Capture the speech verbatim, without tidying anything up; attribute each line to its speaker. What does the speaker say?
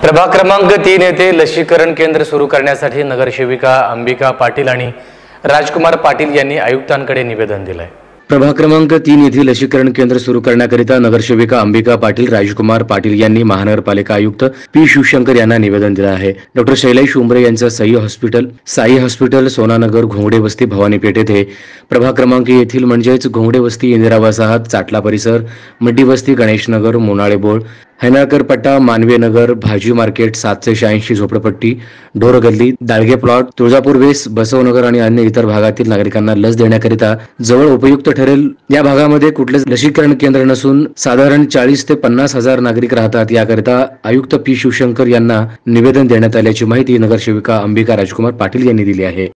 Speaker 1: प्रभाग क्रमांक तीन येथे लसीकरण केंद्र सुरू करण्यासाठी नगरसेविका अंबिका पाटील आणि राजकुमार पाटील यांनी आयुक्तांकडे निवेदन दिले। प्रभाग क्रमांक तीन येथे लसीकरण केंद्र सुरू करण्याकरिता नगरसेविका अंबिका पाटील राजकुमार पाटील यांनी महानगरपालिका आयुक्त पी शिवशंकर यांना निवेदन दिले आहे। डॉक्टर शैलेश उमरे यांचा साई हॉस्पिटल साई हॉस्पिटल सोनानगर घोंगडे वस्ती भवानीपेठ येथे प्रभाग क्रमांक येथील म्हणजेच घोंगडे वस्ती इंदिरा वसाहत चाटला परिसर मड्डी वस्ती गणेशनगर मोनाळेबोळ हैनाळकर पट्टा मानवे नगर भाजी मार्केट सातशे शहाऐंशी झोपडपट्टी ढोरगल्ली दाळगे प्लॉट तुळजापूर वेस बसवनगर आणि अन्य इतर भागातील नागरिकांना लस देण्याकरिता जवळ उपयुक्त ठरेल। या भागामध्ये कुठलेच लसीकरण केंद्र नसून साधारण चाळीस ते पन्नास हजार नागरिक राहतात। याकरिता आयुक्त पी शिवशंकर यांना निवेदन देण्यात आल्याची माहिती नगरसेविका अंबिका राजकुमार पाटील यांनी दिली आहे।